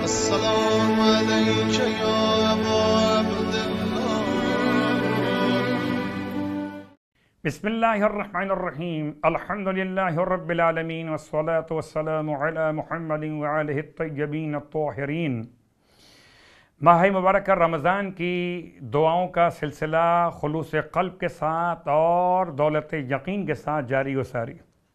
السلام عليك يا أبا عبد الله. بسم اللہ الرحمن الرحیم الحمد للہ رب العالمین والصلاة والسلام علی محمد وآلہ الطیبین الطاہرین۔ ماہ مبارکہ رمضان کی دعاؤں کا سلسلہ خلوص قلب کے ساتھ اور دولت یقین کے ساتھ جاری و ساری۔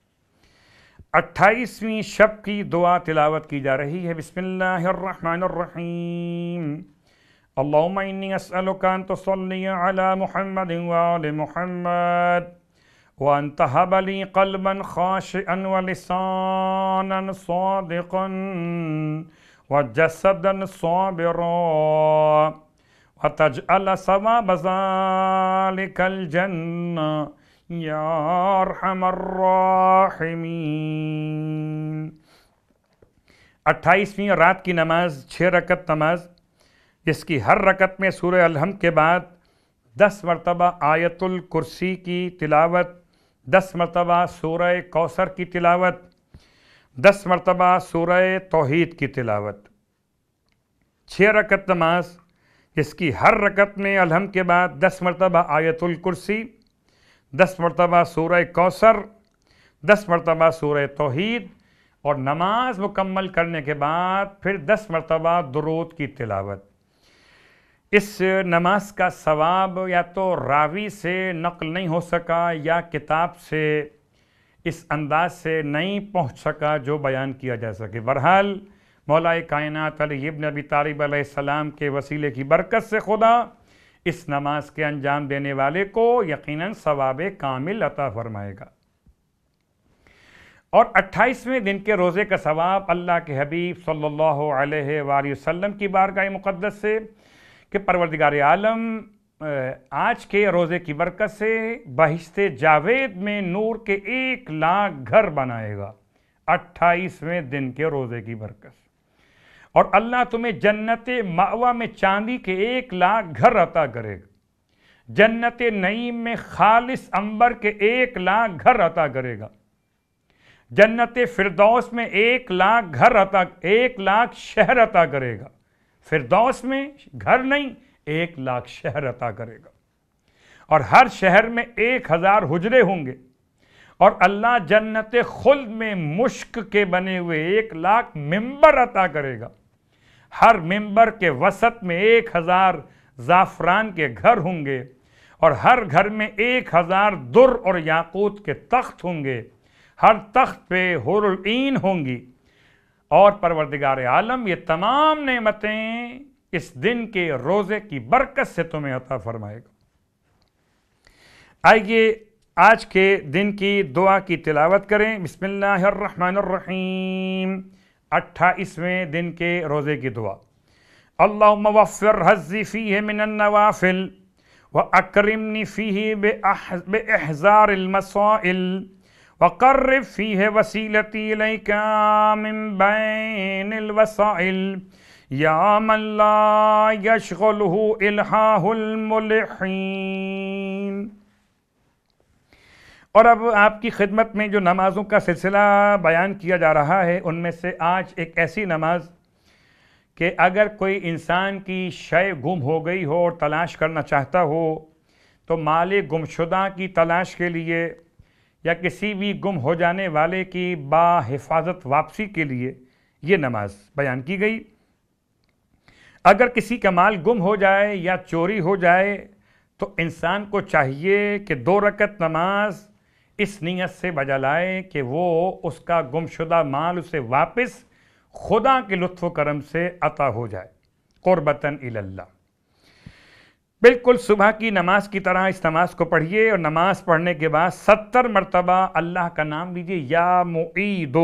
28ویں شب کی دعا تلاوت کی جا رہی ہے۔ بسم اللہ الرحمن الرحیم۔ اللہم انی اسألک ان تصلی علی محمد وآل محمد وان تہب لی قلبا خاشعا ولسانا صادقا وجسدا صابرا وتجعل ثواب ذلك الجنہ یا ارحم الراحمین۔ 28ویں رات کی نماز 6 رکعت نماز، جس کی ہر رکعت میں سورہ الحمد کے بعد 10 مرتبہ آیت الکرسی کی تلاوت، 10 مرتبہ سورہ کوثر کی تلاوت، 10 مرتبہ سورہ توحید کی تلاوت۔ 6 رکعت نماز جس کی ہر رکعت میں الحمد کے بعد 10 مرتبہ آیت الکرسی، 10 مرتبہ سورہ کوثر، 10 مرتبہ سورہ توحید، اور نماز مکمل کرنے کے بعد پھر 10 مرتبہ درود کی تلاوت۔ اس نماز کا ثواب یا تو راوی سے نقل نہیں ہو سکا یا کتاب سے اس انداز سے نہیں پہنچ سکا جو بیان کیا جا سکے۔ بہرحال مولا کائنات علی ابن ابی طالب علیہ السلام کے وسیلے کی برکت سے خدا اس نماز کے انجام دینے والے کو یقیناً ثواب کامل عطا فرمائے گا۔ اور 28ویں دن کے روزے کا ثواب اللہ کے حبیب صلی اللہ علیہ وآلہ وسلم کی بارگاہ مقدس سے کہ پروردگار عالم آج کے روزے کی برکت سے بہشت جاوید میں نور کے 1 لاکھ گھر بنائے گا 28ویں دن کے روزے کی برکت سے، اور اللہ تمہیں جنت مأویٰ میں چاندی کے 1 لاکھ گھر عطا کرے گا، جنت نعیم میں خالص عنبر کے 1 لاکھ گھر عطا کرے گا، جنت فردوس میں 1 لاکھ گھر عطا، 1 لاکھ شہر عطا کرے گا۔ فردوس میں گھر نہیں، 1 لاکھ شہر عطا کرے گا، اور ہر شہر میں 1000 حجرے ہوں گے، اور اللہ جنت خلد میں مشک کے بنے ہوئے 1 لاکھ ممبر عطا کرے گا، ہر ممبر کے وسط میں 1000 زعفران کے گھر ہوں گے، اور ہر گھر میں 1000 در اور یاقوت کے تخت ہوں گے، ہر تخت پہ حور العین ہوں گی، اور پروردگار عالم یہ تمام نعمتیں اس دن کے روزے کی برکت سے تمہیں عطا فرمائے گا۔ آئیے آج کے دن کی دعا کی تلاوت کریں۔ بسم اللہ الرحمن الرحیم۔ 28ویں دن کے روزے کی دعا۔ اللہم وفر حظی فیہ من النوافل واکرمنی فیہ باحضار المسائل وقرب فیہ وسیلتی الیک من بین الوسائل یا من لا یشغلہ الہاہ الملحین۔ اور اب آپ کی خدمت میں جو نمازوں کا سلسلہ بیان کیا جا رہا ہے، ان میں سے آج ایک ایسی نماز کہ اگر کوئی انسان کی شے گم ہو گئی ہو اور تلاش کرنا چاہتا ہو تو مال گمشدہ کی تلاش کے لیے یا کسی بھی گم ہو جانے والے کی باحفاظت واپسی کے لیے یہ نماز بیان کی گئی۔ اگر کسی کا مال گم ہو جائے یا چوری ہو جائے تو انسان کو چاہیے کہ 2 رکعت نماز اس نیت سے بجا لائے کہ وہ اس کا گم شدہ مال اسے واپس خدا کے لطف و کرم سے عطا ہو جائے، قربتاً الی اللہ۔ بالکل صبح کی نماز کی طرح اس نماز کو پڑھیے، اور نماز پڑھنے کے بعد 70 مرتبہ اللہ کا نام لیجیے، یا معیدو،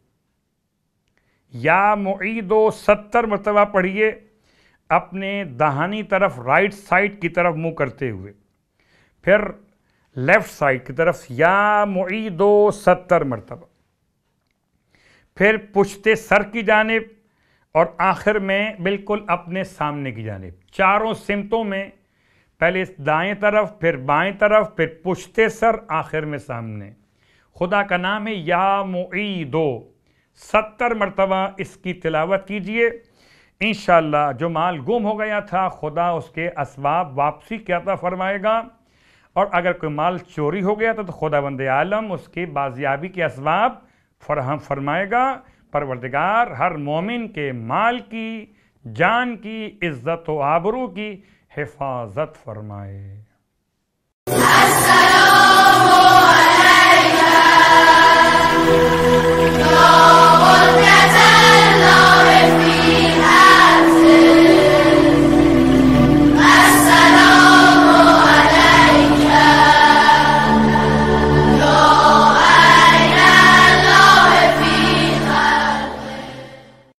یا معیدو 70 مرتبہ پڑھیے، اپنے داہنی طرف رائٹ سائڈ کی طرف منہ کرتے ہوئے، پھر لیفٹ سائڈ کی طرف یا معیدو 70 مرتبہ، پھر پشت سر کی جانب، اور آخر میں بالکل اپنے سامنے کی جانب، چاروں سمتوں میں، پہلے دائیں طرف، پھر بائیں طرف، پھر پشت سر، آخر میں سامنے۔ خدا کا نام ہے یا معیدو، 70 مرتبہ اس کی تلاوت کیجئے۔ انشاءاللہ جو مال گم ہو گیا تھا خدا اس کے اسباب واپسی کی عطا فرمائے گا، اور اگر کوئی مال چوری ہو گیا تو خداوند عالم اس کے بازیابی کے اسباب فراہم فرمائے گا۔ پروردگار ہر مومن کے مال کی، جان کی، عزت و آبرو کی حفاظت فرمائے۔